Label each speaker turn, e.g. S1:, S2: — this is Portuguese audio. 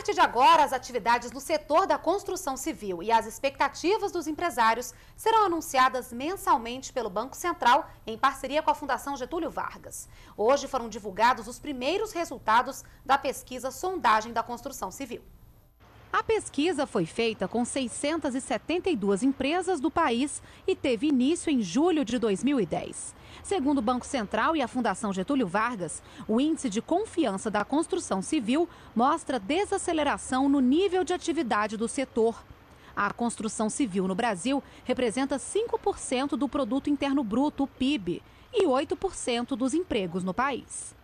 S1: partir de agora, as atividades no setor da construção civil e as expectativas dos empresários serão anunciadas mensalmente pelo Banco Central, em parceria com a Fundação Getúlio Vargas. Hoje foram divulgados os primeiros resultados da pesquisa Sondagem da Construção Civil.
S2: A pesquisa foi feita com 672 empresas do país e teve início em julho de 2010. Segundo o Banco Central e a Fundação Getúlio Vargas, o índice de confiança da construção civil mostra desaceleração no nível de atividade do setor. A construção civil no Brasil representa 5% do Produto Interno Bruto, o PIB, e 8% dos empregos no país.